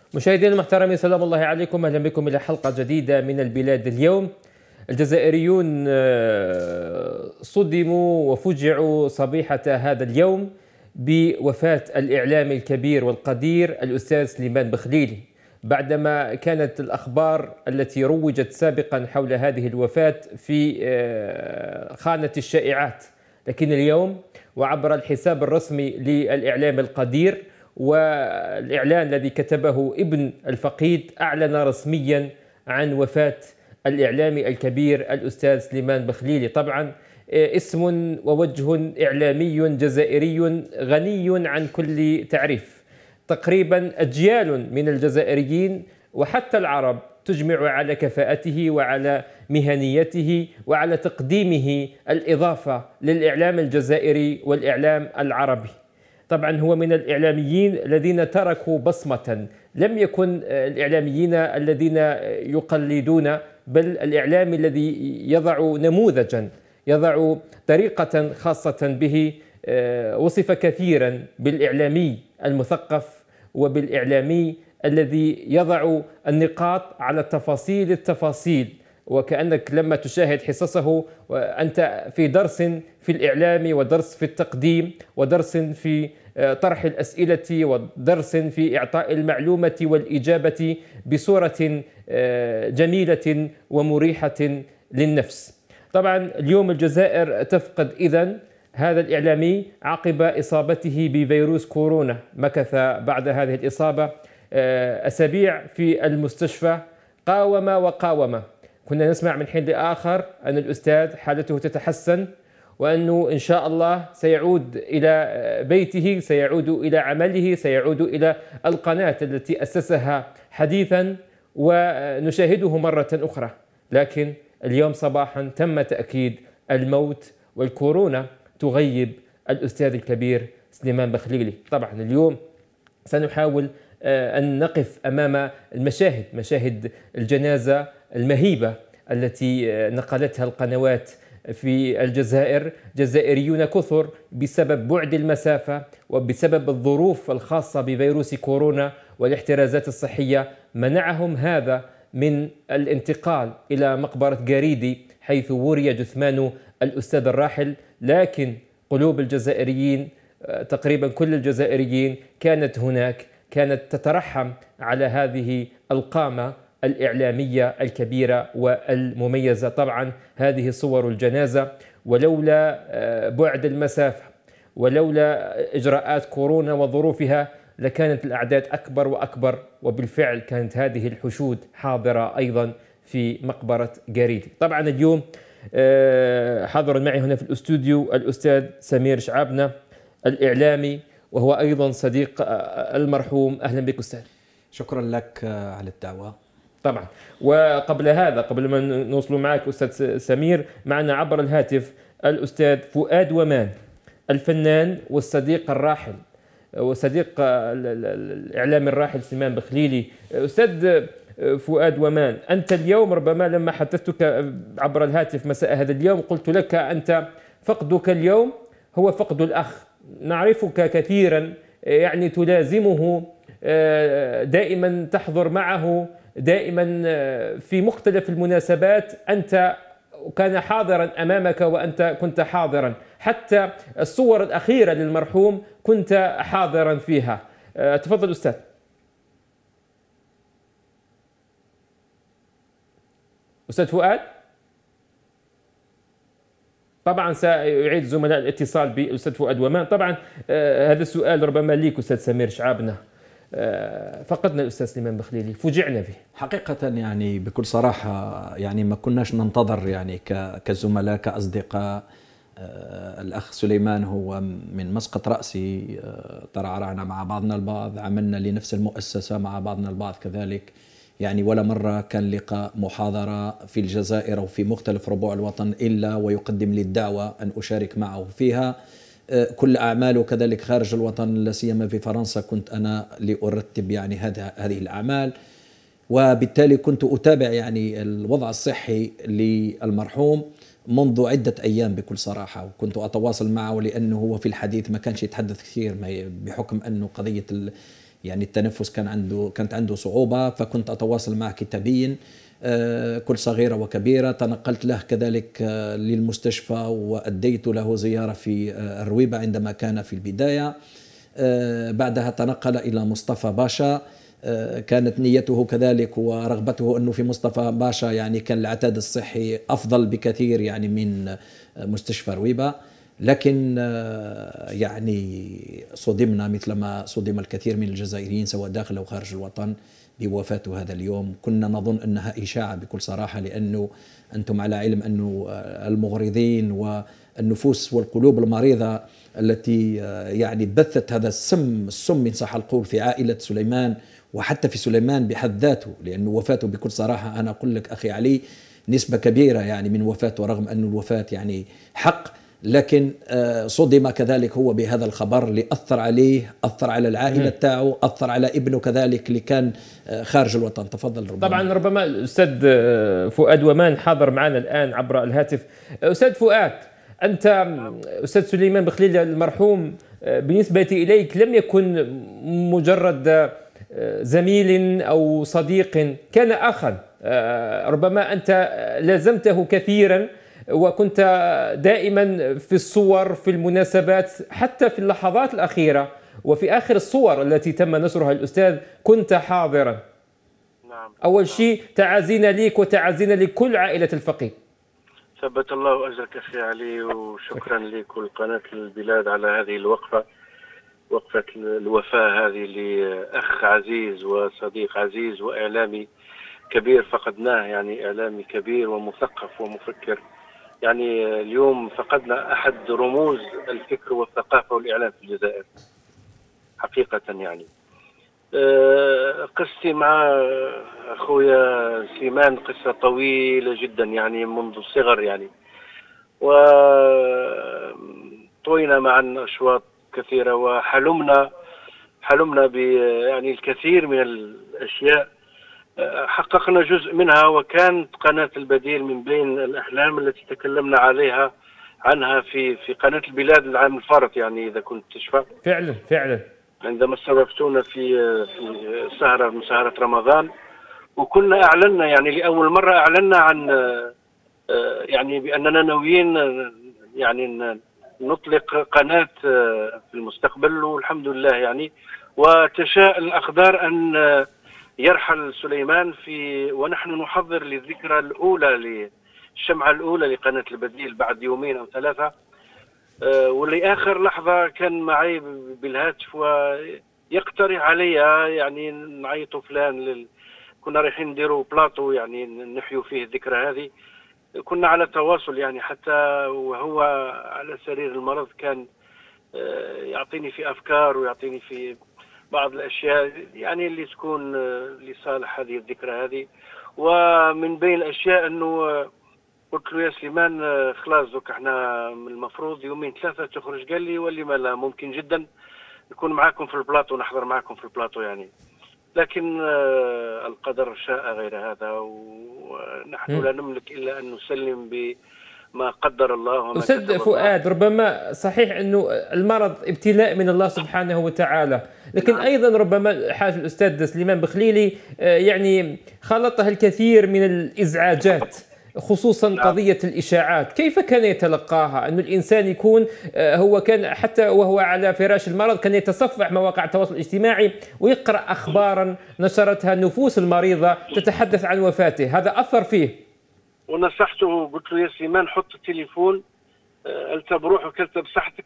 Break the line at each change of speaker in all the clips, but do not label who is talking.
مشاهدينا المحترمين، سلام الله عليكم، اهلا بكم الى حلقه جديده من البلاد اليوم. الجزائريون صدموا وفجعوا صبيحه هذا اليوم بوفاه الاعلامي الكبير والقدير الاستاذ سليمان بخليلي، بعدما كانت الاخبار التي روجت سابقا حول هذه الوفاه في خانه الشائعات، لكن اليوم وعبر الحساب الرسمي للاعلام القدير والإعلان الذي كتبه ابن الفقيد أعلن رسميا عن وفاة الإعلامي الكبير الأستاذ سليمان بخليلي. طبعا اسم ووجه إعلامي جزائري غني عن كل تعريف، تقريبا أجيال من الجزائريين وحتى العرب تجمع على كفاءته وعلى مهنيته وعلى تقديمه الإضافة للإعلام الجزائري والإعلام العربي. طبعا هو من الإعلاميين الذين تركوا بصمة، لم يكن الإعلاميين الذين يقلدون، بل الإعلام الذي يضع نموذجا، يضع طريقة خاصة به. وصف كثيرا بالإعلامي المثقف وبالإعلامي الذي يضع النقاط على التفاصيل، وكأنك لما تشاهد حصصه وأنت في درس في الإعلام ودرس في التقديم ودرس في طرح الأسئلة ودرس في إعطاء المعلومة والإجابة بصورة جميلة ومريحة للنفس. طبعا اليوم الجزائر تفقد إذن هذا الإعلامي عقب إصابته بفيروس كورونا، مكث بعد هذه الإصابة أسابيع في المستشفى، قاوم وقاوم. كنا نسمع من حين لآخر أن الأستاذ حالته تتحسن، وأنه إن شاء الله سيعود إلى بيته، سيعود إلى عمله، سيعود إلى القناة التي أسسها حديثا، ونشاهده مرة أخرى. لكن اليوم صباحا تم تأكيد الموت، والكورونا تغيب الأستاذ الكبير سليمان بخليلي. طبعا اليوم سنحاول أن نقف أمام مشاهد الجنازة المهيبة التي نقلتها القنوات في الجزائر. جزائريون كثر بسبب بعد المسافة وبسبب الظروف الخاصة بفيروس كورونا والاحترازات الصحية منعهم هذا من الانتقال إلى مقبرة قريدي حيث وري جثمان الأستاذ الراحل، لكن قلوب الجزائريين، تقريبا كل الجزائريين كانت هناك، كانت تترحم على هذه القامة الإعلامية الكبيرة والمميزة. طبعا هذه صور الجنازة، ولولا بعد المسافة ولولا إجراءات كورونا وظروفها لكانت الأعداد أكبر وأكبر، وبالفعل كانت هذه الحشود حاضرة أيضا في مقبرة قريدي. طبعا اليوم حاضر معي هنا في الاستوديو الأستاذ سمير شعابنا الإعلامي، وهو أيضا صديق المرحوم. أهلا بك أستاذ.
شكرا لك على الدعوة.
طبعا، وقبل هذا، قبل ما نوصل معك أستاذ سمير، معنا عبر الهاتف الأستاذ فؤاد ومان، الفنان والصديق الراحل وصديق الإعلامي الراحل سليمان بخليلي. أستاذ فؤاد ومان، أنت اليوم ربما لما حدثتك عبر الهاتف مساء هذا اليوم قلت لك أنت فقدك اليوم هو فقد الأخ، نعرفك كثيرا، يعني تلازمه دائما، تحضر معه دائما في مختلف المناسبات، أنت كان حاضرا أمامك وأنت كنت حاضرا، حتى الصور الأخيرة للمرحوم كنت حاضرا فيها. تفضل أستاذ. أستاذ فؤاد، طبعا سيعيد زملاء الاتصال بالأستاذ فؤاد ومان. طبعا هذا السؤال ربما ليك أستاذ سمير شعابنا، فقدنا الأستاذ سليمان بخليلي، فوجئنا به
حقيقة، يعني بكل صراحة، يعني ما كناش ننتظر، يعني كزملاء كأصدقاء. الأخ سليمان هو من مسقط رأسي، ترعرعنا مع بعضنا البعض، عملنا لنفس المؤسسة مع بعضنا البعض كذلك، يعني ولا مرة كان لقاء محاضرة في الجزائر وفي مختلف ربوع الوطن إلا ويقدم لي الدعوة أن أشارك معه فيها. كل أعماله كذلك خارج الوطن، لا سيما في فرنسا كنت أنا لأرتب يعني هذه الأعمال، وبالتالي كنت أتابع يعني الوضع الصحي للمرحوم منذ عدة أيام بكل صراحة، وكنت أتواصل معه لأنه هو في الحديث ما كانش يتحدث كثير، بحكم أنه قضية يعني التنفس كانت عنده صعوبة، فكنت أتواصل معه كتابيا كل صغيرة وكبيرة. تنقلت له كذلك للمستشفى وأديت له زيارة في الرويبة عندما كان في البداية. بعدها تنقل إلى مصطفى باشا. كانت نيته كذلك ورغبته أنه في مصطفى باشا يعني كان العتاد الصحي أفضل بكثير يعني من مستشفى رويبة، لكن يعني صدمنا مثلما صدم الكثير من الجزائريين سواء داخل أو خارج الوطن بوفاته هذا اليوم. كنا نظن أنها إشاعة بكل صراحة، لأنه أنتم على علم أنه المغرضين والنفوس والقلوب المريضة التي يعني بثت هذا السم إن صح القول في عائلة سليمان وحتى في سليمان بحد ذاته، لأنه وفاته بكل صراحة أنا أقول لك أخي علي نسبة كبيرة يعني من وفاته، رغم أن الوفاة يعني حق، لكن صدم كذلك هو بهذا الخبر اللي أثر عليه، أثر على العائلة تاعه، أثر على ابنه كذلك اللي كان خارج الوطن. تفضل.
طبعا ربما الأستاذ فؤاد ومان حاضر معنا الآن عبر الهاتف. أستاذ فؤاد، أنت أستاذ سليمان بخليل المرحوم بالنسبة إليك لم يكن مجرد زميل أو صديق، كان أخا. ربما أنت لازمته كثيرا وكنت دائما في الصور، في المناسبات، حتى في اللحظات الأخيرة وفي آخر الصور التي تم نشرها الأستاذ كنت حاضرا.
نعم.
أول شيء تعازينا ليك وتعازينا لكل عائلة الفقيه.
ثبت الله أجرك أخي علي، وشكرا لك ولقناة البلاد على هذه الوقفة، وقفة الوفاة هذه لأخ عزيز وصديق عزيز وإعلامي كبير فقدناه، يعني إعلامي كبير ومثقف ومفكر. يعني اليوم فقدنا أحد رموز الفكر والثقافة والإعلام في الجزائر حقيقة. يعني قصتي مع أخويا سليمان قصة طويلة جدا يعني منذ الصغر، يعني وطوينا معا أشواط كثيرة وحلمنا يعني الكثير من الأشياء حققنا جزء منها، وكانت قناة البديل من بين الأحلام التي تكلمنا عنها في قناة البلاد العام الفارط، يعني إذا كنت تشفى.
فعلا
عندما استضفتونا في سهرة من سهرات رمضان، وكنا أعلنا يعني لأول مرة أعلنا عن يعني بأننا ناويين يعني نطلق قناة في المستقبل، والحمد لله يعني. وتشاء الأقدار أن يرحل سليمان ونحن نحضر للذكرى الأولى، للشمعة الأولى لقناة البديل بعد يومين أو ثلاثة. ولآخر لحظة كان معي بالهاتف ويقترح علي يعني نعيطوا فلان كنا رايحين نديروا بلاطو يعني نحيوا فيه الذكرى هذه. كنا على تواصل يعني، حتى وهو على سرير المرض كان يعطيني في أفكار ويعطيني في بعض الأشياء يعني اللي تكون لصالح هذه الذكرى هذه. ومن بين الأشياء أنه قلت له يا سليمان خلاص دوك احنا من المفروض يومين ثلاثة تخرج. قال لي واللي ما لا، ممكن جدا نكون معاكم في البلاطو، نحضر معاكم في البلاطو يعني. لكن القدر شاء غير هذا، ونحن لا نملك إلا أن نسلم بما قدر الله وما كتب الله.
أستاذ فؤاد، ربما صحيح أنه المرض ابتلاء من الله سبحانه وتعالى، لكن
نعم.
أيضا ربما حاجة الأستاذ سليمان بخليلي يعني خلطها الكثير من الإزعاجات، خصوصا قضية الإشاعات. كيف كان يتلقاها؟ أن الإنسان يكون هو كان حتى وهو على فراش المرض كان يتصفح مواقع التواصل الاجتماعي ويقرأ أخبارا نشرتها النفوس المريضة تتحدث عن وفاته، هذا أثر فيه.
ونصحته قلت له يا سليمان حط التليفون، قلت بروحك، قلت بصحتك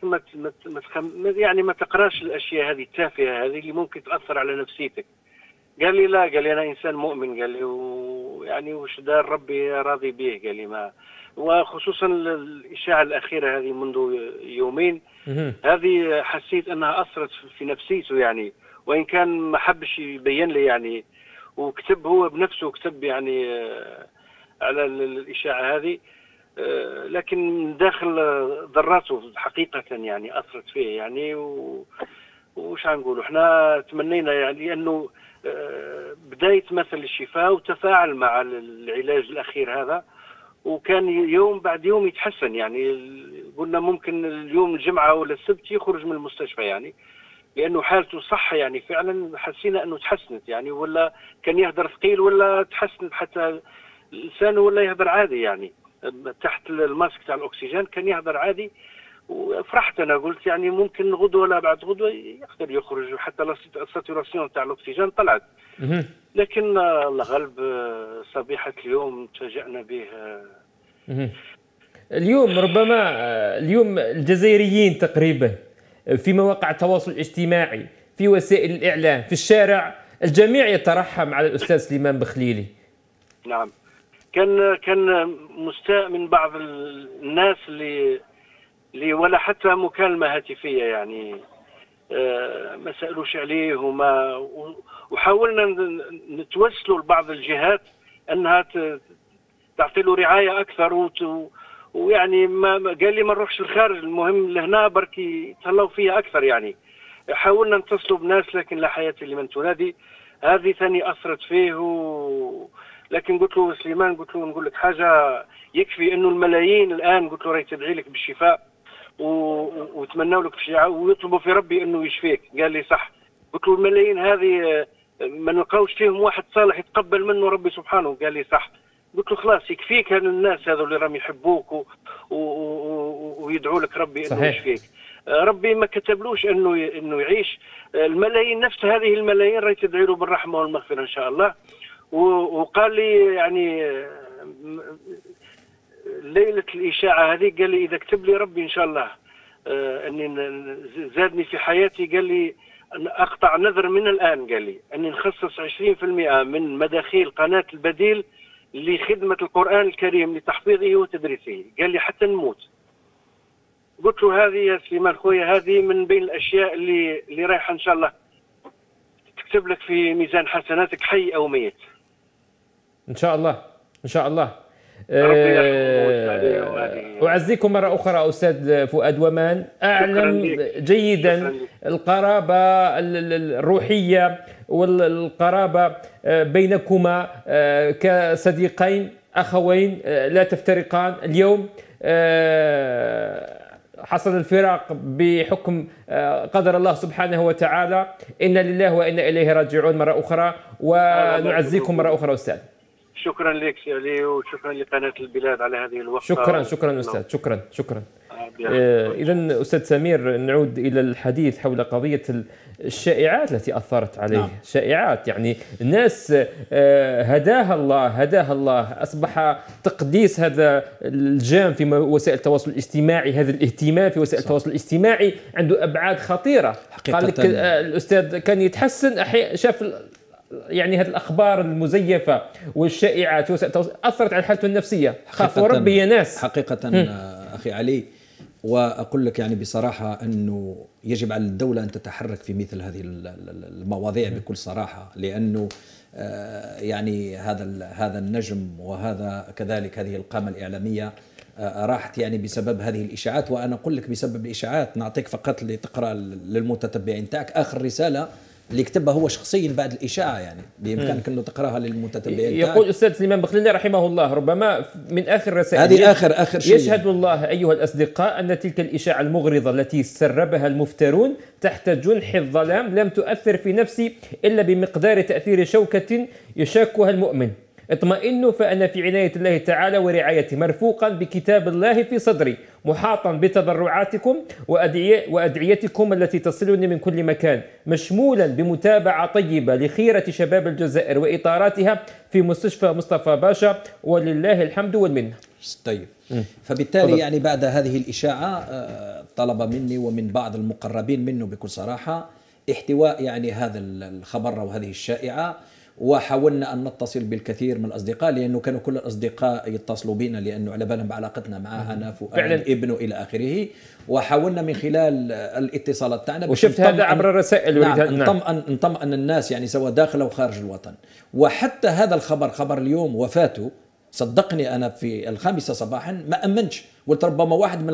يعني ما تقراش الأشياء هذه التافهة هذه اللي ممكن تأثر على نفسيتك. قال لي لا، قال لي أنا إنسان مؤمن، قال لي يعني وش دار ربي راضي به، قال لي ما. وخصوصا الإشاعة الأخيرة هذه منذ يومين هذه حسيت أنها أثرت في نفسيته يعني، وإن كان ما حبش يبين لي يعني، وكتب هو بنفسه كتب يعني على الإشاعة هذه، لكن من داخل ذراته حقيقة يعني أثرت فيه يعني. وش هنقول، احنا تمنينا يعني أنه بداية مثل الشفاء وتفاعل مع العلاج الأخير هذا، وكان يوم بعد يوم يتحسن يعني. قلنا ممكن اليوم الجمعة ولا السبت يخرج من المستشفى يعني، لانه حالته صح يعني فعلا حسينا انه تحسنت يعني، ولا كان يهدر ثقيل ولا تحسنت حتى لسانه ولا يهدر عادي يعني تحت الماسك تاع الاكسجين كان يهدر عادي. وفرحت انا قلت يعني ممكن غدوه ولا بعد غدوه يقدر يخرج، وحتى الساتوراسيون تاع الاكسجين طلعت. لكن الله غلب صبيحه اليوم تفاجأنا به.
اليوم ربما اليوم الجزائريين تقريبا في مواقع التواصل الاجتماعي، في وسائل الإعلام، في الشارع، الجميع يترحم على الأستاذ سليمان بخليلي.
نعم، كان مستاء من بعض الناس اللي ولا حتى مكالمة هاتفية يعني ما سألوش عليه وحاولنا نتوسلوا لبعض الجهات أنها تعطي له رعاية أكثر ويعني ما قال لي ما نروحش للخارج، المهم لهنا بركي يتهلاو فيها أكثر يعني. حاولنا نتصلوا بناس لكن لا حياة لمن تنادي. هذه ثاني أثرت فيه لكن قلت له سليمان، قلت له نقول لك حاجة، يكفي أنه الملايين الآن قلت له راهي تدعي لك بالشفاء وتمنوا لك الشفاء ويطلبوا في ربي أنه يشفيك. قال لي صح. قلت له الملايين هذه ما نلقاوش فيهم واحد صالح يتقبل منه ربي سبحانه. قال لي صح. قلت له خلاص يكفيك هذا الناس هذول اللي راهم يحبوك ويدعوا لك ربي انه يشفيك. ربي ما كتبلوش انه يعيش. الملايين نفس هذه الملايين راهي تدعي له بالرحمه والمغفره ان شاء الله. وقال لي يعني ليله الاشاعه هذه قال لي اذا كتب لي ربي ان شاء الله اني زادني في حياتي، قال لي اقطع نذر من الان، قال لي اني نخصص 20% من مداخيل قناه البديل لخدمة القرآن الكريم لتحفيظه وتدريسه. قال لي حتى نموت. قلت له هذه يا سليمان خويا هذه من بين الأشياء اللي رايحة إن شاء الله تكتب لك في ميزان حسناتك حي أو ميت.
إن شاء الله إن شاء الله. أعزيكم مرة أخرى أستاذ فؤاد ومان. أعلم جيدا القرابة الروحية والقرابة بينكما كصديقين أخوين لا تفترقان. اليوم حصل الفراق بحكم قدر الله سبحانه وتعالى. إنا لله وإنا إليه راجعون مرة أخرى، ونعزيكم مرة أخرى أستاذ.
شكرا لك سيدي وشكرا لقناة البلاد على هذه الوقفة.
شكرا أستاذ. شكرا. إذن أستاذ سمير، نعود إلى الحديث حول قضية الشائعات التي أثرت عليه. نعم. شائعات يعني الناس هداها الله. أصبح تقديس هذا الجام في وسائل التواصل الاجتماعي، هذا الاهتمام في وسائل التواصل الاجتماعي عنده أبعاد خطيرة. قال لك الأستاذ كان يتحسن، شاف يعني هذه الأخبار المزيفة والشائعات أثرت على حالته النفسية. خاف وربي يا ناس.
حقيقة أخي علي، وأقول لك يعني بصراحة أنه يجب على الدولة أن تتحرك في مثل هذه المواضيع بكل صراحة، لأنه يعني هذا النجم وهذا كذلك هذه القامة الإعلامية راحت يعني بسبب هذه الإشاعات. وأنا أقول لك بسبب الإشاعات نعطيك فقط لتقرأ للمتتبعين تاعك آخر رسالة اللي كتبها هو شخصيا بعد الإشاعة، يعني بإمكانك أنه تقرأها للمتتبعين.
يقول أستاذ سليمان بخليلي رحمه الله ربما من آخر رسائل
هذه آخر شيء:
يشهد الله أيها الأصدقاء أن تلك الإشاعة المغرضة التي سربها المفترون تحت جنح الظلام لم تؤثر في نفسي إلا بمقدار تأثير شوكة يشاكها المؤمن. اطمئنوا فأنا في عناية الله تعالى ورعايته، مرفوقا بكتاب الله في صدري، محاطا بتضرعاتكم وأدعيتكم التي تصلني من كل مكان، مشمولا بمتابعة طيبة لخيرة شباب الجزائر وإطاراتها في مستشفى مصطفى باشا، ولله الحمد والمنة.
طيب، فبالتالي يعني بعد هذه الإشاعة طلب مني ومن بعض المقربين منه بكل صراحة احتواء يعني هذا الخبر وهذه الشائعة، وحاولنا أن نتصل بالكثير من الأصدقاء، لأنه كانوا كل الأصدقاء يتصلوا بنا لأنه على بالهم بعلاقتنا معه أنا فؤاد ابنه إلى آخره. وحاولنا من خلال الاتصالات تاعنا
وشفت هذا عبر الرسائل.
نطمئن الناس يعني سواء داخل أو خارج الوطن. وحتى هذا الخبر، خبر اليوم وفاته، صدقني أنا في 5 صباحا ما أمنش، قلت ربما واحد من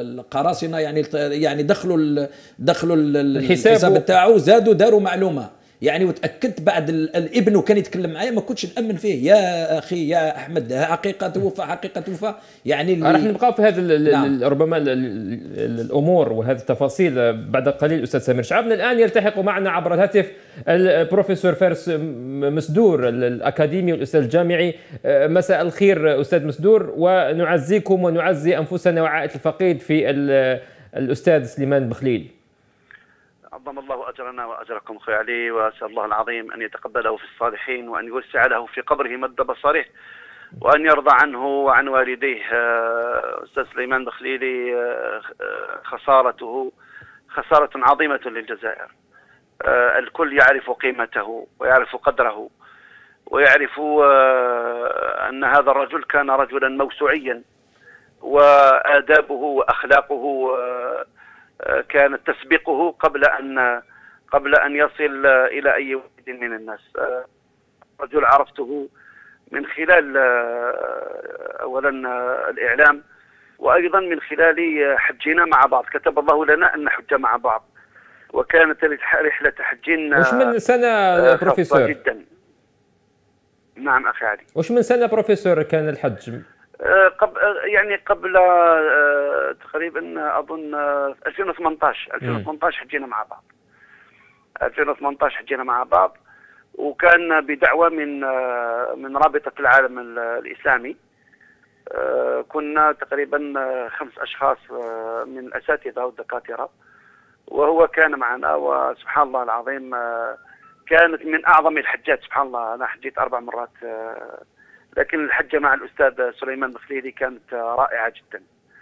القراصنة يعني دخلوا الحساب تاعو، زادوا داروا معلومة. يعني وتاكدت بعد الابن وكان يتكلم معايا ما كنتش نامن فيه. يا اخي يا احمد حقيقه توفى، حقيقه توفى. يعني
راح نبقى في هذا
نعم.
ربما الامور وهذه التفاصيل بعد قليل. استاذ سمير شعبنا الان يلتحق معنا عبر الهاتف البروفيسور فارس مسدور الاكاديمي والاستاذ الجامعي. مساء الخير استاذ مسدور، ونعزيكم ونعزي انفسنا وعائله الفقيد في الاستاذ سليمان بخليل.
عظم الله أجرنا وأجركم أخوي علي، وأسأل الله العظيم أن يتقبله في الصالحين، وأن يوسع له في قبره مد بصره، وأن يرضى عنه وعن والديه. أستاذ سليمان بخليلي خسارته خسارة عظيمة للجزائر. الكل يعرف قيمته ويعرف قدره، ويعرف أن هذا الرجل كان رجلا موسوعيا، وآدابه وأخلاقه كانت تسبقه قبل أن يصل إلى أي واحد من الناس. رجل عرفته من خلال أولا الإعلام، وأيضا من خلال حجنا مع بعض. كتب الله لنا أن نحج مع بعض، وكانت رحلة حجنا.
وش من سنة بروفيسور؟
جدا. نعم أخي علي.
وش من سنة بروفيسور كان الحج؟
قبل تقريبا اظن 2018 حجينا مع بعض. 2018 حجينا مع بعض، وكان بدعوة من رابطة العالم الإسلامي. كنا تقريبا 5 أشخاص من الأساتذة والدكاترة، وهو كان معنا. وسبحان الله العظيم كانت من أعظم الحجات. سبحان الله أنا حجيت 4 مرات، لكن الحجة مع الأستاذ سليمان بخليلي كانت رائعة جدا.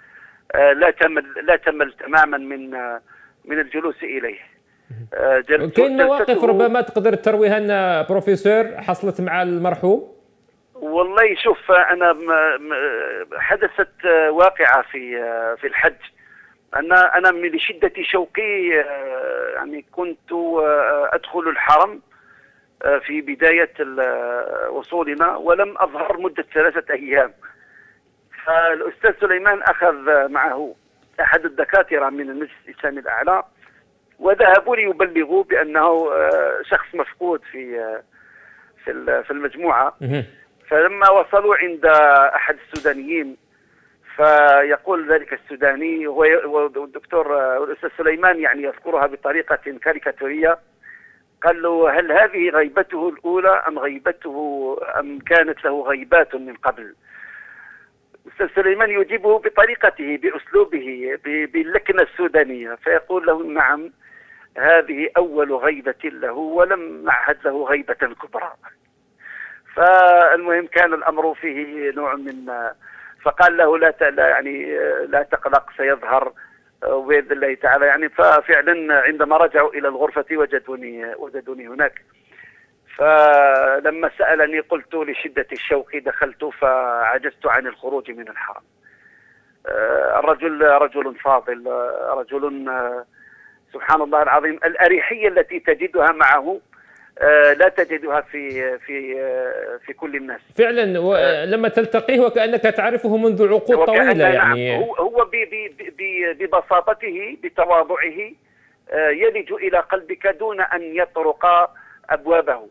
لا تمل تماما من الجلوس إليه.
كاين مواقف ربما تقدر ترويها لنا بروفيسور حصلت مع المرحوم؟
والله شوف، أنا حدثت واقعة في الحج. أنا من شدة شوقي يعني كنت أدخل الحرم في بداية وصولنا، ولم أظهر مدة 3 أيام. فالأستاذ سليمان أخذ معه أحد الدكاترة من المجلس الإسلامي الأعلى، وذهبوا ليبلغوا بأنه شخص مفقود في المجموعة. فلما وصلوا عند أحد السودانيين، فيقول ذلك السوداني، والدكتور والأستاذ سليمان يعني يذكرها بطريقة كاريكاتورية، قال له: هل هذه غيبته الأولى أم كانت له غيبات من قبل؟ أستاذ سليمان يجيبه بطريقته بأسلوبه باللكنة السودانية، فيقول له: نعم، هذه أول غيبة له، ولم نعهد له غيبة كبرى. فالمهم كان الأمر فيه نوع من، فقال له: لا تقلق، سيظهر بإذن الله تعالى. يعني ففعلا عندما رجعوا إلى الغرفة وجدوني هناك. فلما سألني قلت لشدة الشوق دخلت، فعجزت عن الخروج من الحرم. الرجل رجل فاضل، رجل سبحان الله العظيم. الأريحية التي تجدها معه لا تجدها في كل الناس
فعلا. لما تلتقيه وكأنك تعرفه منذ عقود طويلة. يعني
هو ببساطته بتواضعه يلج إلى قلبك دون أن يطرق أبوابه.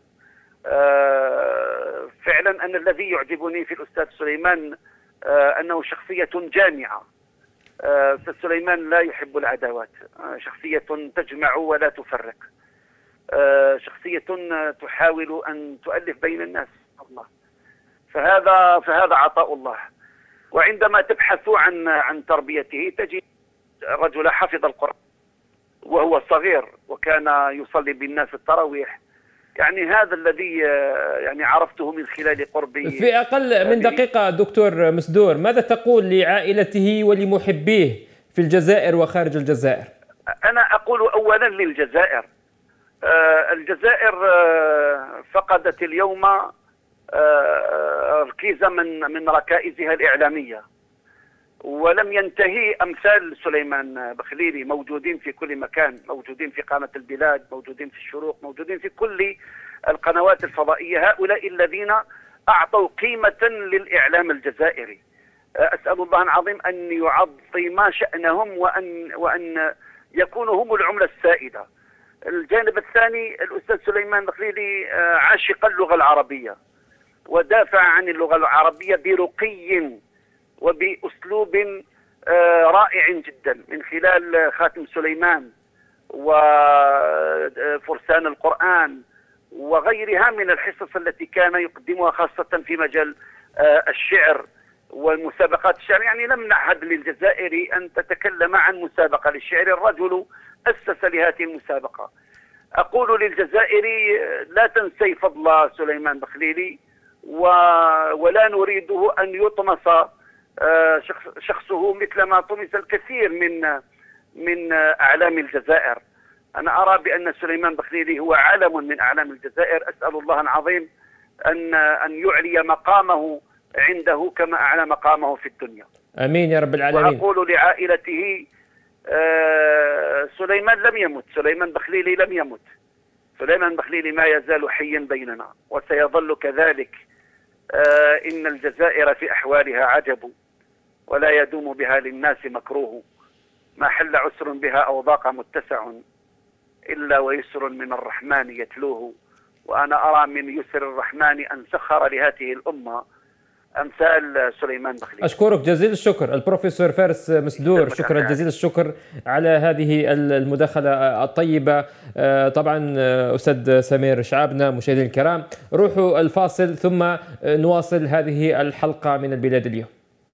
فعلا أن الذي يعجبني في الأستاذ سليمان أنه شخصية جامعة. أستاذ سليمان لا يحب العداوات، شخصية تجمع ولا تفرق، شخصية تحاول أن تؤلف بين الناس. الله، فهذا عطاء الله. وعندما تبحث عن تربيته تجد رجل حفظ القرآن وهو صغير، وكان يصلي بالناس التراويح. يعني هذا الذي يعني عرفته من خلال قربي.
في أقل من دقيقة دكتور مسدور، ماذا تقول لعائلته ولمحبيه في الجزائر وخارج الجزائر؟
أنا أقول أولا للجزائر، الجزائر فقدت اليوم ركيزة من ركائزها الإعلامية، ولم ينتهي. أمثال سليمان بخليلي موجودين في كل مكان، موجودين في قناة البلاد، موجودين في الشروق، موجودين في كل القنوات الفضائية. هؤلاء الذين أعطوا قيمة للإعلام الجزائري، أسأل الله العظيم أن يعظم شأنهم وأن يكونوا هم العملة السائدة. الجانب الثاني الأستاذ سليمان بخليلي عاشق اللغة العربية، ودافع عن اللغة العربية برقي وبأسلوب رائع جدا من خلال خاتم سليمان وفرسان القرآن وغيرها من الحصص التي كان يقدمها خاصة في مجال الشعر والمسابقات الشعر. يعني لم نعهد للجزائر أن تتكلم عن مسابقة للشعر، الرجل أسس لهذه المسابقة. أقول للجزائر لا تنسي فضل سليمان بخليلي، ولا نريده أن يطمس شخصه مثل ما طمس الكثير من أعلام الجزائر. أنا أرى بأن سليمان بخليلي هو علم من أعلام الجزائر، أسأل الله العظيم أن يعلي مقامه عنده كما أعلى مقامه في الدنيا.
آمين يا رب العالمين.
وأقول لعائلته سليمان لم يمت، سليمان بخليلي لم يمت، سليمان بخليلي ما يزال حيا بيننا وسيظل كذلك. إن الجزائر في أحوالها عجب، ولا يدوم بها للناس مكروه، ما حل عسر بها أو ضاق متسع، إلا ويسر من الرحمن يتلوه. وأنا أرى من يسر الرحمن أن سخر لهذه الأمة أمثال سليمان بخليلي.
أشكرك جزيل الشكر البروفيسور فارس مسدور، شكرا جزيل الشكر على هذه المداخلة الطيبة. طبعا أستاذ سمير شعابنا، مشاهدينا الكرام، روحوا الفاصل ثم نواصل هذه الحلقة من البلاد اليوم.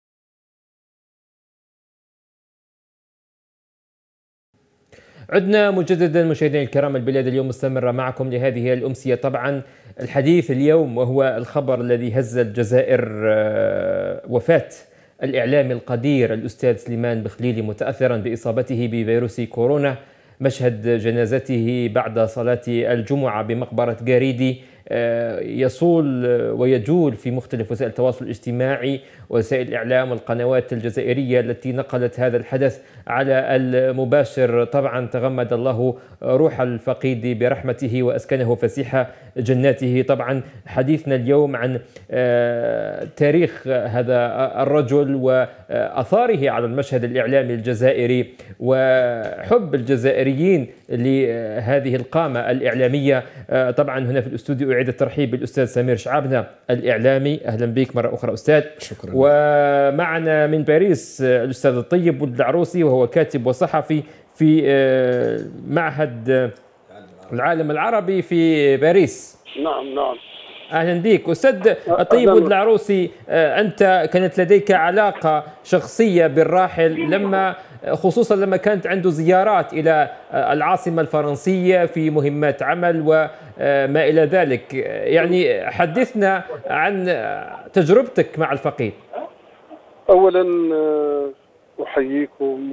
عدنا مجددا مشاهدينا الكرام، البلاد اليوم مستمرة معكم لهذه الأمسية. طبعا الحديث اليوم وهو الخبر الذي هز الجزائر، وفاة الإعلامي القدير الأستاذ سليمان بخليلي متأثرا بإصابته بفيروس كورونا. مشهد جنازته بعد صلاة الجمعة بمقبرة قاريدي يصول ويجول في مختلف وسائل التواصل الاجتماعي ووسائل الإعلام والقنوات الجزائرية التي نقلت هذا الحدث على المباشر. طبعا تغمد الله روح الفقيد برحمته وأسكنه فسيح جناته. طبعا حديثنا اليوم عن تاريخ هذا الرجل وأثاره على المشهد الإعلامي الجزائري وحب الجزائريين لهذه القامة الإعلامية. طبعا هنا في الاستوديو أعيد الترحيب بالأستاذ سمير شعابنا الإعلامي، أهلا بك مرة أخرى أستاذ.
شكرا.
ومعنا من باريس الأستاذ الطيب ولد العروسي، وهو كاتب وصحفي في معهد العالم العربي في باريس.
نعم.
أهلا بك أستاذ الطيب ولد العروسي. أنت كانت لديك علاقة شخصية بالراحل خصوصا لما كانت عنده زيارات إلى العاصمة الفرنسية في مهمات عمل وما إلى ذلك. يعني حدثنا عن تجربتك مع الفقيد.
أولا أحييكم،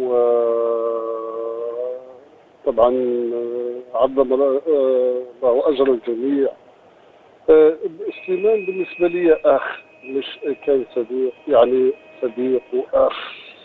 وطبعا عظم الله أجر الجميع. سليمان بالنسبة لي أخ، مش كان صديق، يعني صديق وأخ،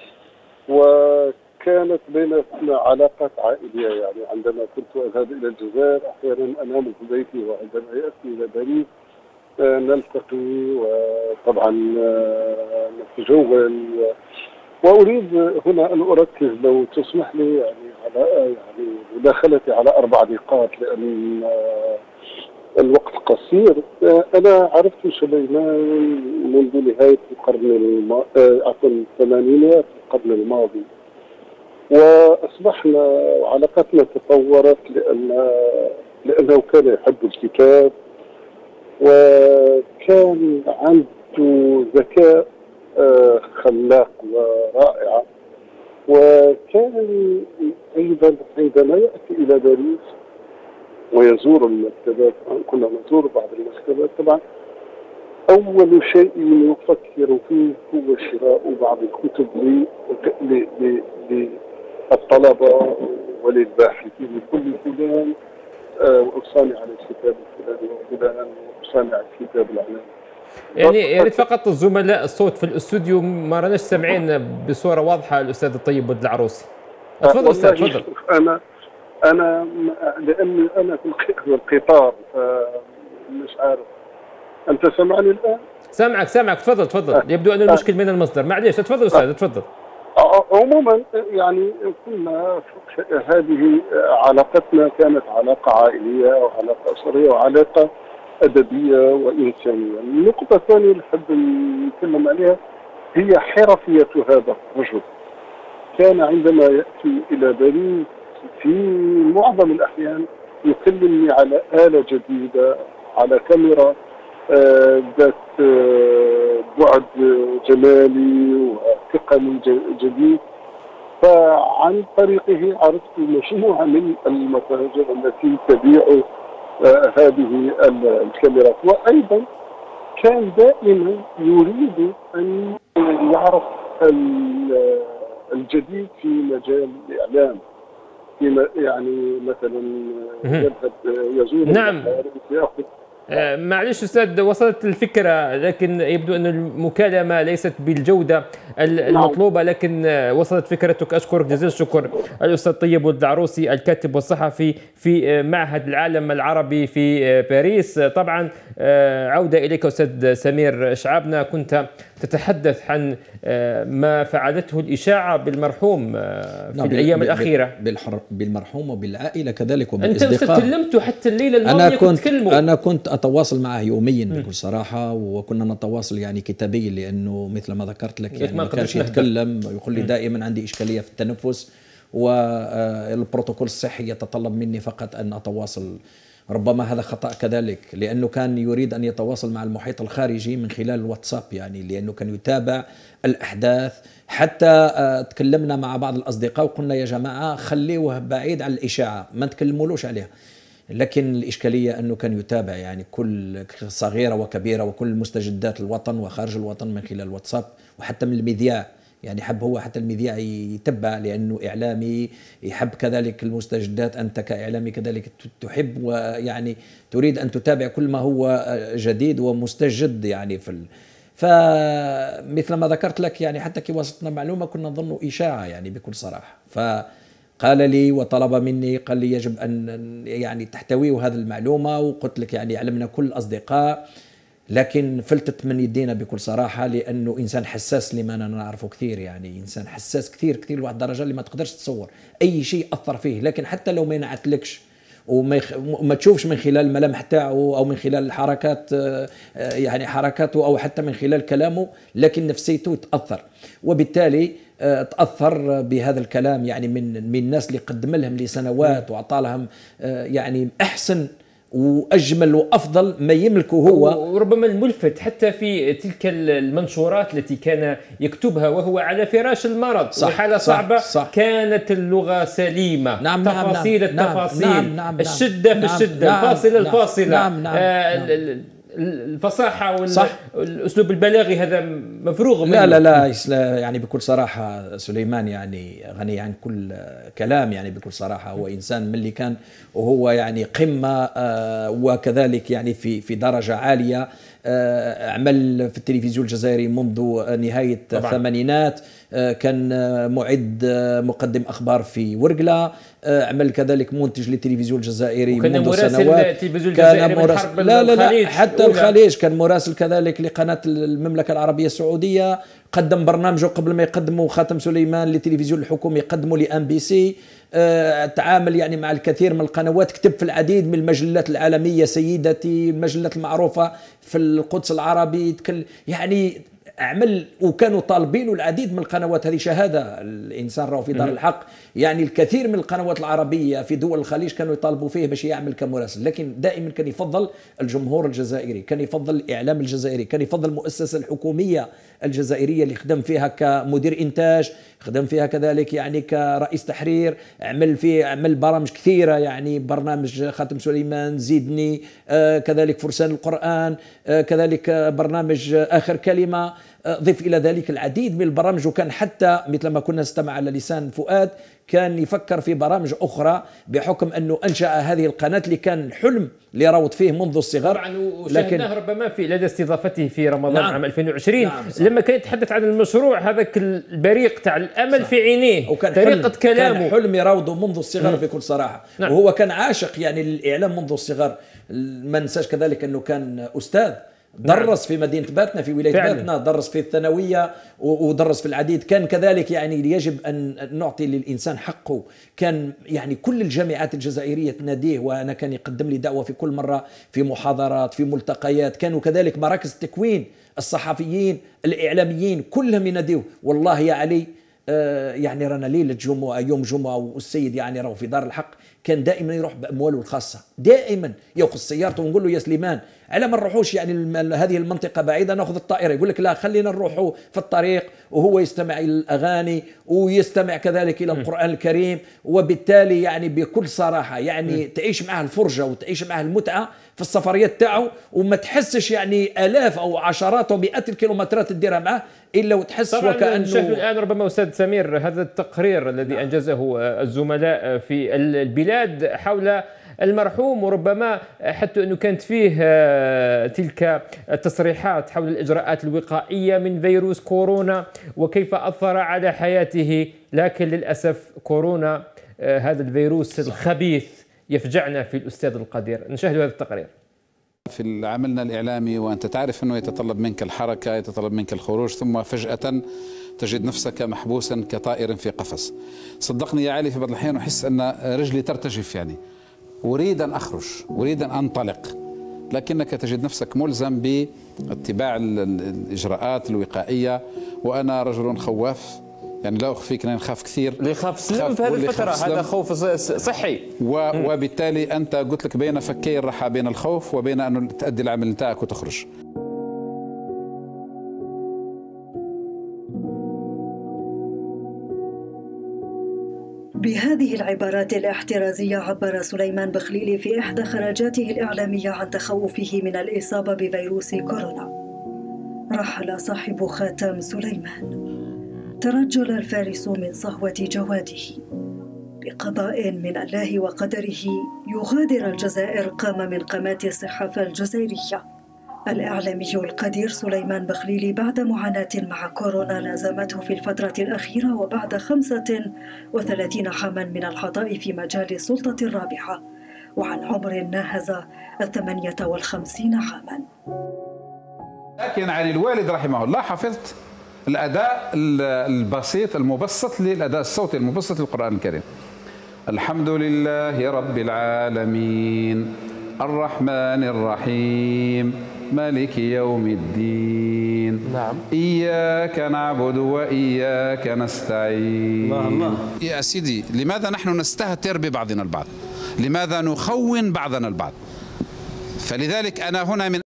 وكانت بيننا علاقات عائلية. يعني عندما كنت أذهب إلى الجزائر أحيانا أنام في بيتي، وعندما يأتي إلى باريس نلتقي وطبعا نتجول. وأريد هنا أن أركز لو تسمح لي يعني على مداخلتي على 4 نقاط لأن الوقت قصير. أنا عرفت سليمان منذ نهاية القرن الثمانينات القرن الماضي، وأصبحنا علاقتنا تطورت لأنه كان يحب الكتاب، وكان عنده ذكاء خلاق ورائع. وكان أيضا عندما يأتي إلى باريس ويزور المكتبات، كنا نزور بعض المكتبات، طبعا أول شيء يفكر فيه هو شراء بعض الكتب للطلبة وللباحثين. كل فلان وأصانع على الكتاب الفلاني وفلان وأصانع الكتاب العلاني.
يعني يا ريت فقط الزملاء الصوت في الاستوديو ما راناش سامعين بصورة واضحة الأستاذ الطيب ولد العروسي. تفضل أستاذ تفضل.
أنا لأني أنا في القطار مش عارف. أنت سمعني الآن؟
سامعك تفضل. يبدو أن المشكل من المصدر. معليش تفضل أستاذ تفضل.
عموما يعني كنا هذه علاقتنا كانت علاقة عائلية وعلاقة أسرية وعلاقة أدبية وإنسانية. النقطة الثانية اللي أحب نتكلم عليها هي حرفية هذا الرجل. كان عندما يأتي إلى باريس في معظم الأحيان يكلمني على آلة جديدة، على كاميرا ذات بعد جمالي وتقني جديد. فعن طريقه عرفت مجموعة من المتاجر التي تبيع هذه الكاميرات، وأيضا كان دائما يريد أن يعرف الجديد في مجال الإعلام. يعني مثلا يذهب يزور
نعم.
يأخذ.
معلش أستاذ، وصلت الفكرة، لكن يبدو أن المكالمة ليست بالجودة المطلوبة، لكن وصلت فكرتك. أشكرك جزيل الشكر الأستاذ طيب ولد العروسي، الكاتب والصحفي في معهد العالم العربي في باريس. طبعا عودة إليك أستاذ سمير شعابنا، كنت تتحدث عن ما فعلته الإشاعة بالمرحوم في الأيام الأخيرة.
بالمرحوم وبالعائلة كذلك وبالأصدقاء.
أنت تكلمتوا حتى الليلة الماضية
أنا كنت أتواصل معه يوميا بكل صراحة، وكنا نتواصل يعني كتابيا، لأنه مثل ما ذكرت لك يعني ما كانش يتكلم، يقول لي دائما عندي إشكالية في التنفس، والبروتوكول الصحي يتطلب مني فقط أن أتواصل. ربما هذا خطأ كذلك، لأنه كان يريد أن يتواصل مع المحيط الخارجي من خلال الواتساب، يعني لأنه كان يتابع الأحداث. حتى تكلمنا مع بعض الأصدقاء وقلنا يا جماعة خليوه بعيد عن الإشاعة، ما تكلمولوش عليها. لكن الإشكالية أنه كان يتابع يعني كل صغيرة وكبيرة وكل مستجدات الوطن وخارج الوطن من خلال الواتساب، وحتى من المذياع. يعني حب هو حتى المذياع يتبع، لأنه إعلامي يحب كذلك المستجدات. أنت كإعلامي كذلك تحب ويعني تريد أن تتابع كل ما هو جديد ومستجد يعني فمثل ما ذكرت لك يعني حتى كي وصلتنا معلومة كنا نظن إشاعة يعني بكل صراحة. قال لي وطلب مني، قال لي يجب أن يعني تحتويه هذه المعلومة، وقلت لك يعني علمنا كل الأصدقاء، لكن فلتت من يدينا بكل صراحة، لأنه إنسان حساس لما أنا نعرفه كثير، يعني إنسان حساس كثير كثير لواحد درجة اللي ما تقدرش تصور أي شيء أثر فيه. لكن حتى لو ما ينعتلكش وما تشوفش من خلال الملامح تاعه أو من خلال الحركات يعني حركاته أو حتى من خلال كلامه، لكن نفسيته تأثر، وبالتالي تأثر بهذا الكلام يعني من الناس اللي قدم لهم لسنوات وأعطى لهم يعني أحسن وأجمل وأفضل ما يملكه هو.
وربما الملفت حتى في تلك المنشورات التي كان يكتبها وهو على فراش المرض وحالة صعبة، صح. كانت اللغة سليمة،
نعم
تفاصيل
نعم
التفاصيل،
نعم
الشدة في الشدة، نعم الفاصلة الفاصلة،
نعم
الفصاحة والأسلوب البلاغي هذا مفروغ منه.
لا يعني بكل صراحة سليمان يعني غني عن كل كلام، يعني بكل صراحة هو إنسان من اللي كان وهو يعني قمة وكذلك يعني في درجة عالية. عمل في التلفزيون الجزائري منذ نهاية الثمانينات، كان معد مقدم أخبار في ورقلة، عمل كذلك منتج للتلفزيون الجزائري منذ سنوات،
كان مراسل
لا حتى الخليج، كان مراسل كذلك لقناة المملكة العربية السعودية، قدم برنامجه قبل ما يقدمه خاتم سليمان للتلفزيون الحكومي يقدمه لأم بي سي. تعامل يعني مع الكثير من القنوات، كتب في العديد من المجلات العالمية، سيدتي المجلات المعروفة في القدس العربي، يعني عمل، وكانوا طالبين العديد من القنوات. هذه شهادة الإنسان راه في دار الحق، يعني الكثير من القنوات العربية في دول الخليج كانوا يطالبوا فيه باش يعمل كمراسل، لكن دائما كان يفضل الجمهور الجزائري، كان يفضل الإعلام الجزائري، كان يفضل المؤسسة الحكومية الجزائرية اللي خدم فيها كمدير إنتاج، خدم فيها كذلك يعني كرئيس تحرير، عمل برامج كثيرة، يعني برنامج خاتم سليمان، زيدني، كذلك فرسان القرآن، كذلك برنامج آخر كلمة، ضيف إلى ذلك العديد من البرامج. وكان حتى مثل ما كنا نستمع على لسان فؤاد كان يفكر في برامج أخرى بحكم أنه أنشأ هذه القناة اللي كان حلم اللي راود فيه منذ الصغر.
طبعا وشاهدناه ربما في لدى استضافته في رمضان عام 2020 لما كان يتحدث عن المشروع هذاك البريق تاع الأمل في عينيه، وكان طريقة كلامه
كان حلم يراوده منذ الصغر بكل صراحة. وهو كان عاشق يعني للإعلام منذ الصغر. ما ننساش كذلك أنه كان أستاذ درس في مدينة باتنا في ولاية باتنا، درس في الثانوية ودرس في العديد. كان كذلك يعني يجب أن نعطي للإنسان حقه. كان يعني كل الجامعات الجزائرية تناديه، وأنا كان يقدم لي دعوة في كل مرة في محاضرات في ملتقيات. كانوا كذلك مراكز التكوين، الصحفيين الإعلاميين كلهم يناديوه. والله يا علي يعني رانا ليلة جمعة يوم جمعة والسيد يعني راهو في دار الحق كان دائما يروح بأمواله الخاصة، دائما يأخذ سيارته ونقول له يا سليمان على ما نروحوش يعني هذه المنطقة بعيدة نأخذ الطائرة، يقول لك لا خلينا نروحوا في الطريق، وهو يستمع إلى الأغاني ويستمع كذلك إلى القرآن الكريم. وبالتالي يعني بكل صراحة يعني تعيش معه الفرجة وتعيش معه المتعة في السفريات تاعه، وما تحسش يعني آلاف أو عشرات ومئات الكيلومترات تديرها معه إلا وتحس وكأنه.
نشاهد الآن ربما أستاذ سمير هذا التقرير الذي أنجزه الزملاء في البلاد حول المرحوم، وربما حتى أنه كانت فيه تلك التصريحات حول الإجراءات الوقائية من فيروس كورونا وكيف أثر على حياته. لكن للأسف كورونا هذا الفيروس الخبيث يفجعنا في الأستاذ القدير. نشاهد هذا التقرير.
في عملنا الإعلامي وأنت تعرف أنه يتطلب منك الحركة، يتطلب منك الخروج، ثم فجأة تجد نفسك محبوسا كطائر في قفص. صدقني يا علي في بعض الأحيان أحس أن رجلي ترتجف، يعني أريد أن أخرج، أريد أن أنطلق، لكنك تجد نفسك ملزم باتباع الإجراءات الوقائية. وأنا رجل خواف، يعني لا أخفيك أنني نخاف كثير.
اللي يخاف سلم في هذه الفترة، هذا خوف صحي.
وبالتالي أنت قلت لك بين فكي الرحى، بين الخوف وبين أن تؤدي العمل نتاعك وتخرج.
بهذه العبارات الاحترازية عبر سليمان بخليلي في إحدى خرجاته الإعلامية عن تخوفه من الإصابة بفيروس كورونا. رحل صاحب خاتم سليمان، ترجل الفارس من صهوة جواده. بقضاء من الله وقدره يغادر الجزائر قامة من قامات الصحافة الجزائرية. الإعلامي القدير سليمان بخليلي بعد معاناة مع كورونا لازمته في الفترة الأخيرة، وبعد 35 عاما من العطاء في مجال السلطة الرابعة، وعن عمر ناهز 58 عاما.
لكن عن الوالد رحمه الله حفظت الأداء البسيط المبسط للأداء الصوتي المبسط للقرآن الكريم. الحمد لله رب العالمين الرحمن الرحيم مالك يوم الدين.
نعم.
إياك نعبد وإياك نستعين.
الله.
يا سيدي، لماذا نحن نستهتر ببعضنا البعض؟ لماذا نخون بعضنا البعض؟ فلذلك أنا هنا من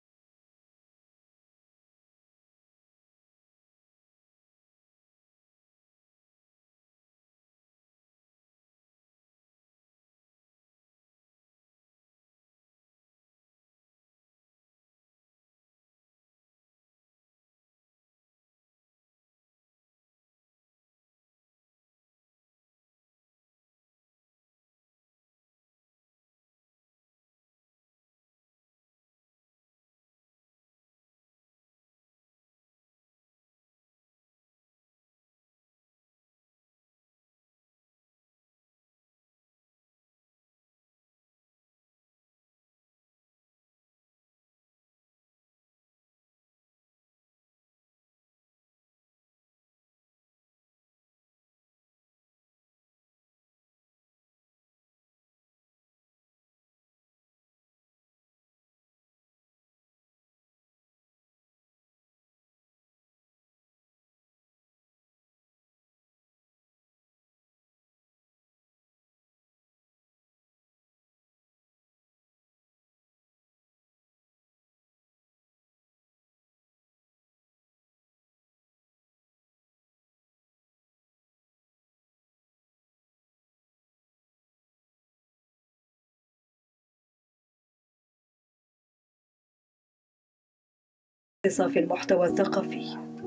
في المحتوى الثقافي.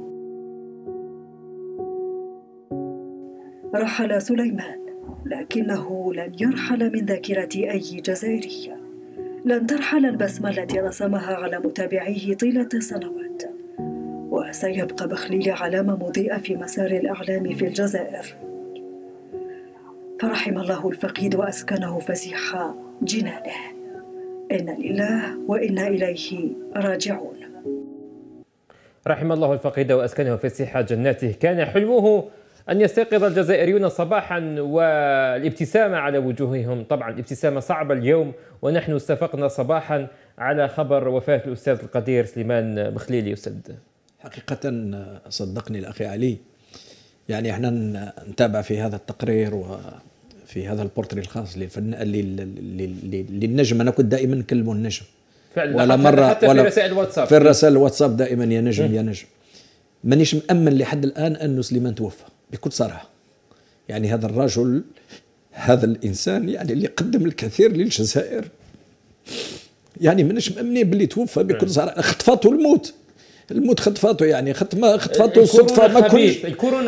رحل سليمان، لكنه لن يرحل من ذاكرة أي جزائري. لن ترحل البسمة التي رسمها على متابعيه طيلة سنوات. وسيبقى بخليلي علامة مضيئة في مسار الإعلام في الجزائر. فرحم الله الفقيد وأسكنه فسيح جنانه. إنا لله وإنا إليه راجعون.
رحم الله الفقيد وأسكنه في صحة جناته. كان حلمه أن يستيقظ الجزائريون صباحا والابتسامة على وجوههم. طبعا الابتسامة صعبة اليوم، ونحن استفقنا صباحا على خبر وفاة الأستاذ القدير سليمان بخليلي. أستاذ
حقيقة صدقني الأخي علي، يعني احنا نتابع في هذا التقرير وفي هذا البورتري الخاص للنجم. أنا كنت دائما نكلمه النجم
فعلا،
ولا مرة
حتى
ولا
في رسائل الواتساب،
في الرسائل الواتساب دائما يا نجم يا نجم. مانيش مأمن لحد الآن أنه سليمان توفى بكل صراحة. يعني هذا الرجل، هذا الإنسان يعني اللي قدم الكثير للجزائر، يعني مانيش مأمنين باللي توفى بكل صراحة. خطفته الموت خطفته، يعني خطفته صدفة. ما كنش
الكورونا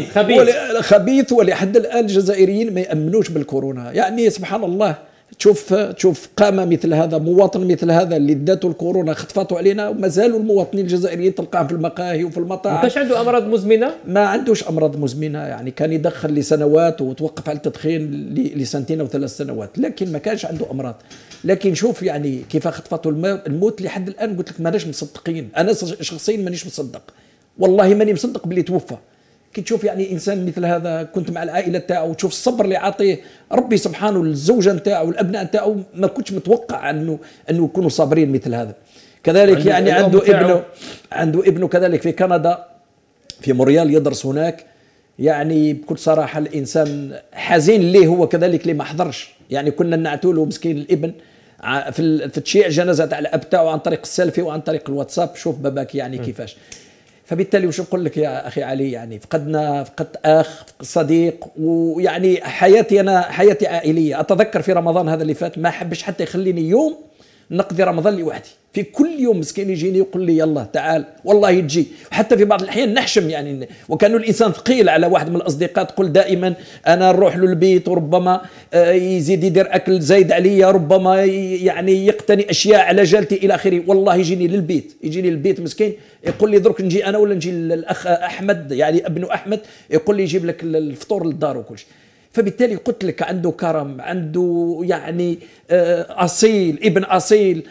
خبيث ولحد الآن الجزائريين ما يأمنوش بالكورونا. يعني سبحان الله، تشوف قامة مثل هذا، مواطن مثل هذا اللي داته الكورونا خطفته علينا، وما زالوا المواطنين الجزائريين تلقاهم في المقاهي وفي المطاعم.
ما كانش عنده أمراض مزمنة؟
ما عندوش أمراض مزمنة، يعني كان يدخن لسنوات وتوقف على التدخين لسنتين أو 3 سنوات، لكن ما كانش عنده أمراض. لكن شوف يعني كيف خطفته الموت لحد الآن. قلت لك ماناش مصدقين، أنا شخصيا مانيش مصدق، والله ماني مصدق باللي توفى. كي تشوف يعني انسان مثل هذا، كنت مع العائله تاعو، وتشوف الصبر اللي عاطيه ربي سبحانه للزوجه نتاعو والابناء نتاعو، ما كنتش متوقع انه يكونوا صابرين مثل هذا. كذلك يعني عنده ابنه كذلك في كندا، في مونريال يدرس هناك. يعني بكل صراحه الانسان حزين ليه هو كذلك اللي ما حضرش. يعني كنا نعتوا له مسكين الابن في تشييع جنازه تاع الاب تاعو عن طريق السيلفي وعن طريق الواتساب. شوف باباك يعني كيفاش. فبالتالي وش نقول لك يا أخي علي، يعني فقدت أخ، صديق، ويعني حياتي عائلية. أتذكر في رمضان هذا اللي فات ما حبش حتى يخليني يوم نقضي رمضان لوحدي. في كل يوم مسكين يجيني يقول لي يلا تعال، والله يجي. وحتى في بعض الأحيان نحشم يعني، وكانوا الإنسان ثقيل على واحد من الأصدقاء، تقول دائما أنا نروح له البيت وربما يزيد يدير أكل زايد عليا، ربما يعني يقتني أشياء على جالتي إلى آخره. والله يجيني للبيت مسكين يقول لي درك نجي أنا ولا نجي الأخ أحمد، يعني ابن أحمد، يقول لي يجيب لك الفطور للدار وكل شيء. فبالتالي قلت لك عنده كرم، عنده يعني أصيل، ابن أصيل.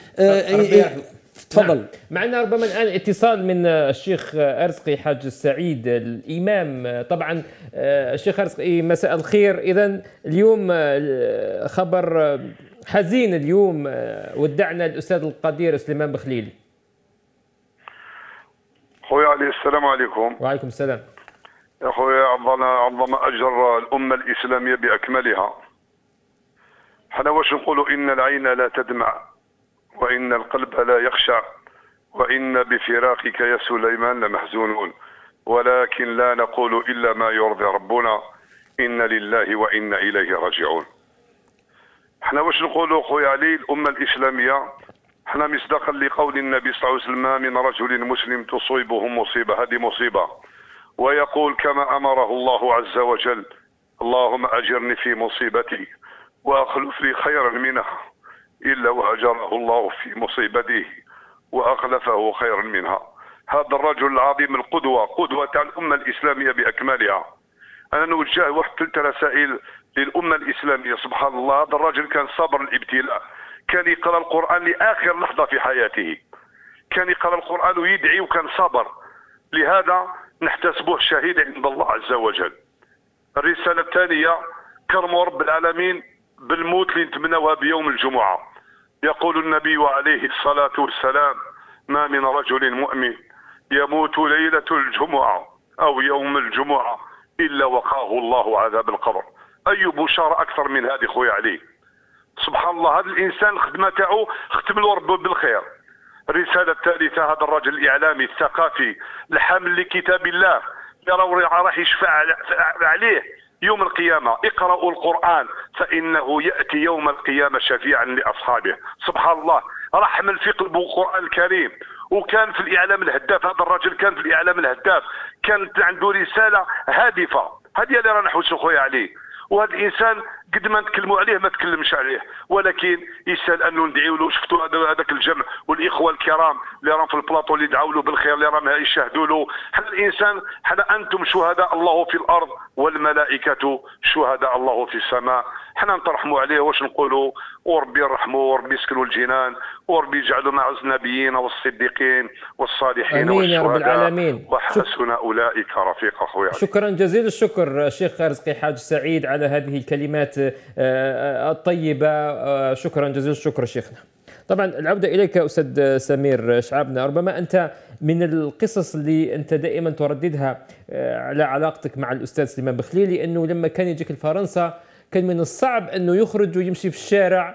تفضل.
نعم. معنا ربما الآن اتصال من الشيخ أرزقي حاج السعيد الإمام. طبعا الشيخ أرزقي مساء الخير. إذن اليوم خبر حزين، اليوم ودعنا الأستاذ القدير سليمان بخليلي.
خويا علي السلام عليكم.
وعليكم السلام.
يا خويا عظم أجر الأمة الإسلامية بأكملها. حنا واش نقولوا؟ إن العين لا تدمع وإن القلب لا يخشع وإن بفراقك يا سليمان لمحزونون، ولكن لا نقول إلا ما يرضي ربنا، إن لله وإنا إليه راجعون. حنا واش نقولوا خويا علي؟ الأمة الإسلامية حنا مصداقا لقول النبي صلى الله عليه وسلم: من رجل مسلم تصيبه مصيبة، هذه مصيبة، ويقول كما أمره الله عز وجل: اللهم أجرني في مصيبتي وأخلف لي خيرا منها، إلا وأجره الله في مصيبته وأخلفه خيرا منها. هذا الرجل العظيم القدوة، قدوة الأمة الإسلامية بأكملها. أنا نوجه واحد 3 رسائل للأمة الإسلامية. سبحان الله، هذا الرجل كان صبر الابتلاء، كان يقرأ القرآن لآخر لحظة في حياته، كان يقرأ القرآن ويدعي وكان صبر. لهذا نحتسبه شهيد عند الله عز وجل. الرسالة الثانية: كرم رب العالمين بالموت اللي نتمناوها بيوم الجمعة. يقول النبي عليه الصلاة والسلام: ما من رجل مؤمن يموت ليلة الجمعة أو يوم الجمعة إلا وقاه الله عذاب القبر. أي بشارة أكثر من هذه خويا علي؟ سبحان الله، هذا الإنسان الخدمة تاعو ختم له ربه بالخير. الرسالة الثالثة: هذا الرجل الإعلامي الثقافي الحامل لكتاب الله راح يشفع عليه يوم القيامة. اقرأوا القرآن فإنه يأتي يوم القيامة شفيعا لأصحابه. سبحان الله، رحمل في قلبه القرآن الكريم، وكان في الإعلام الهداف. هذا الرجل كان في الإعلام الهداف، كانت عنده رسالة هادفة. هذه اللي رانا نحوسوا خويا عليه. وهذا الإنسان قد ما نتكلموا عليه ما تكلمش عليه، ولكن يسال انه ندعيو له. شفتوا هذاك الجمع والاخوه الكرام اللي راهم في البلاطو اللي دعاو له بالخير، اللي راهم يشاهدوا له. حنا الانسان، حنا انتم شهداء الله في الارض والملائكه شهداء الله في السماء. حنا نترحموا عليه، واش نقولوا؟ وربي يرحمه وربي يسكنوا الجنان وربي يجعله مع النبيين والصديقين والصالحين والشهداء وحسن اولئك رفيق. اخويا
شكرا جزيل الشكر الشيخ رزقي حاج سعيد على هذه الكلمات الطيبه. شكرا جزيل الشكر شيخنا. طبعا العوده اليك استاذ سمير شعبنا، ربما انت من القصص اللي انت دائما ترددها على علاقتك مع الاستاذ سليمان بخليلي، انه لما كان يجيك لفرنسا كان من الصعب انه يخرج ويمشي في الشارع،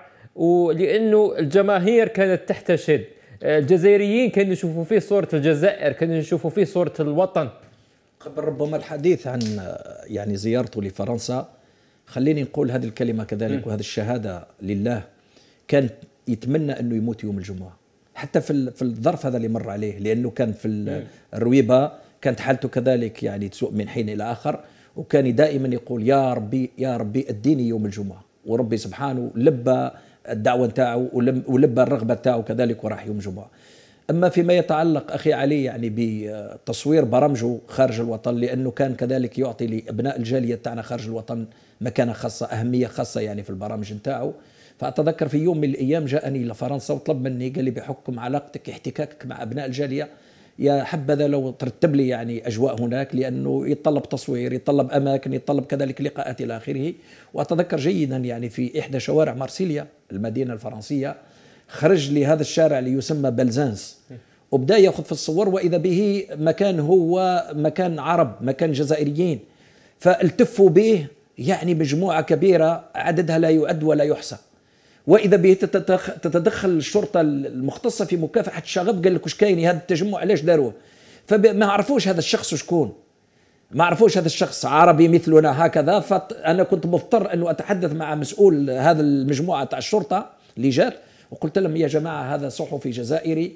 ولانه الجماهير كانت تحتشد. الجزائريين كانوا يشوفوا فيه صوره الجزائر، كانوا يشوفوا فيه صوره الوطن.
قبل ربما الحديث عن يعني زيارته لفرنسا، خليني نقول هذه الكلمه كذلك وهذه الشهاده لله. كان يتمنى انه يموت يوم الجمعه، حتى في الظرف هذا اللي مر عليه، لانه كان في الرويبه كانت حالته كذلك يعني تسوء من حين الى اخر، وكان دائما يقول يا ربي يا ربي اديني يوم الجمعه، وربي سبحانه لبى الدعوه نتاعو ولبى الرغبه نتاعو كذلك وراح يوم الجمعه. اما فيما يتعلق اخي علي يعني بتصوير برامجه خارج الوطن، لانه كان كذلك يعطي لابناء الجاليه تاعنا خارج الوطن مكانه خاصه، اهميه خاصه يعني في البرامج نتاعو. فأتذكر في يوم من الأيام جاءني لفرنسا وطلب مني، قال لي بحكم علاقتك احتكاكك مع أبناء الجالية يا حبذا لو ترتب لي يعني أجواء هناك، لأنه يتطلب تصوير، يتطلب أماكن، يتطلب كذلك لقاءات إلى آخره. وأتذكر جيدا يعني في إحدى شوارع مارسيليا المدينة الفرنسية خرج لي هذا الشارع اللي يسمى بلزانس، وبدأ يأخذ في الصور، وإذا به مكان هو مكان عرب، مكان جزائريين، فالتفوا به يعني مجموعة كبيرة عددها لا يعد ولا يحصى. واذا به تتدخل الشرطه المختصه في مكافحه الشغب، قال لك واش كاين هذا التجمع علاش داروه؟ فما عرفوش هذا الشخص شكون، ما عرفوش هذا الشخص عربي مثلنا هكذا. فانا كنت مضطر انه اتحدث مع مسؤول هذا المجموعه تاع الشرطه اللي جات، وقلت لهم يا جماعه هذا صحفي جزائري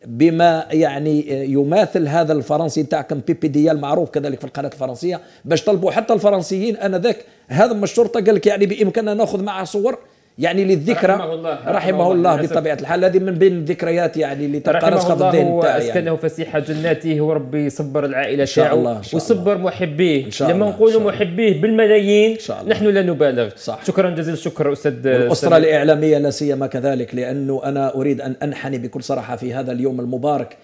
بما يعني يماثل هذا الفرنسي تاعكم بيبي ديال معروف كذلك في القناه الفرنسيه، باش طلبوا حتى الفرنسيين انذاك هذا من الشرطه، قال لك يعني بامكاننا ناخذ معه صور يعني للذكرى. رحمه الله بطبيعة الحال، هذه من بين الذكريات يعني اللي تبقى راسخة في الذهن تاعي.
اسكنه فسيح جناته، وربي يصبر العائلة تاعو ويصبر محبيه. لما نقولوا محبيه بالملايين نحن لا نبالغ. صح. شكرا جزيل الشكر أستاذ
الأسرة الإعلامية لا سيما كذلك، لأنه أنا أريد أن أنحني بكل صراحة في هذا اليوم المبارك،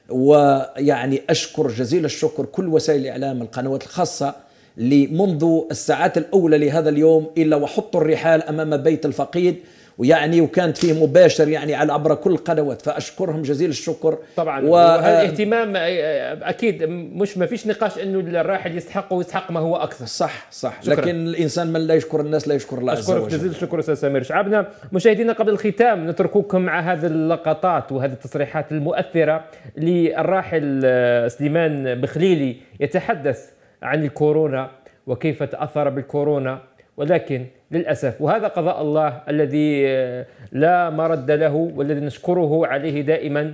ويعني أشكر جزيل الشكر كل وسائل الإعلام، القنوات الخاصة اللي منذ الساعات الأولى لهذا اليوم إلا وحطوا الرحال أمام بيت الفقيد، ويعني وكانت فيه مباشر يعني على عبر كل القنوات، فأشكرهم جزيل الشكر.
طبعا وهذا الاهتمام أكيد مش ما فيش نقاش أنه الراحل يستحق ويستحق ما هو أكثر.
صح صح. شكرا. لكن الإنسان من لا يشكر الناس لا يشكر الله عز وجل.
أشكرك جزيل الشكر أستاذ سمير شعبنا. مشاهدينا قبل الختام نترككم مع هذه اللقطات وهذه التصريحات المؤثرة للراحل سليمان بخليلي يتحدث عن الكورونا وكيف تأثر بالكورونا، ولكن للأسف وهذا قضاء الله الذي لا مرد له والذي نشكره عليه دائما،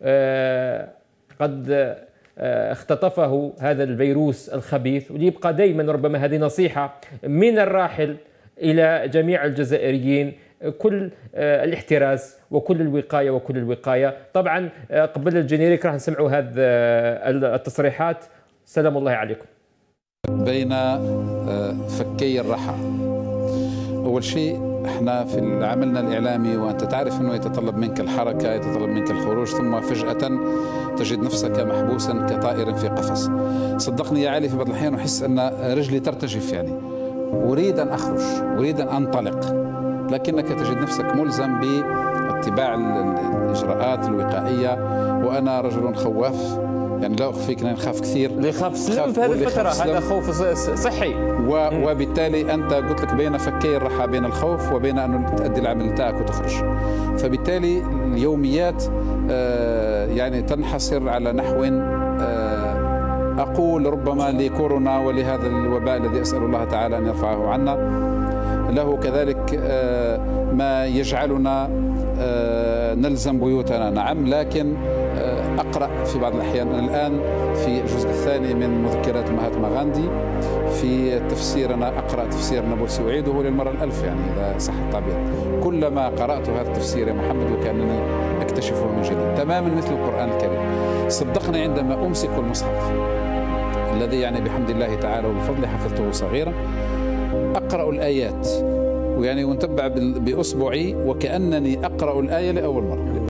قد اختطفه هذا الفيروس الخبيث. وليبقى دائما ربما هذه نصيحة من الراحل إلى جميع الجزائريين، كل الاحتراز وكل الوقاية وكل الوقاية. طبعا قبل الجينيريك راح نسمعوا هذه التصريحات. سلام الله عليكم.
بين فكي الرحى، أول شيء احنا في عملنا الإعلامي وأنت تعرف أنه يتطلب منك الحركة، يتطلب منك الخروج، ثم فجأة تجد نفسك محبوسا كطائر في قفص. صدقني يا علي في بعض الأحيان أحس أن رجلي ترتجف، يعني أريد أن أخرج، أريد أن أنطلق، لكنك تجد نفسك ملزم باتباع الإجراءات الوقائية. وأنا رجل خواف، يعني لا أخفيك أنني نخاف كثير.
اللي يخاف سلم في هذه الفترة، هذا خوف صحي.
وبالتالي أنت قلت لك بين فكي الرحى، بين الخوف وبين أن تؤدي العمل تاعك وتخرج. فبالتالي اليوميات يعني تنحصر على نحو أقول ربما لكورونا ولهذا الوباء الذي أسأل الله تعالى أن يرفعه عنا، له كذلك ما يجعلنا نلزم بيوتنا، نعم، لكن أقرأ في بعض الأحيان. أنا الآن في الجزء الثاني من مذكرات مهاتما غاندي في التفسير، أنا أقرأ تفسير نابلسي أعيده للمرة الألف يعني إذا صح التعبير. كلما قرأت هذا التفسير يا محمد وكأنني أكتشفه من جديد، تماما مثل القرآن الكريم. صدقني عندما أمسك المصحف الذي يعني بحمد الله تعالى وبفضل حفظته صغيرا، أقرأ الآيات ويعني ونتبع بأصبعي وكأنني أقرأ الآية لأول مرة.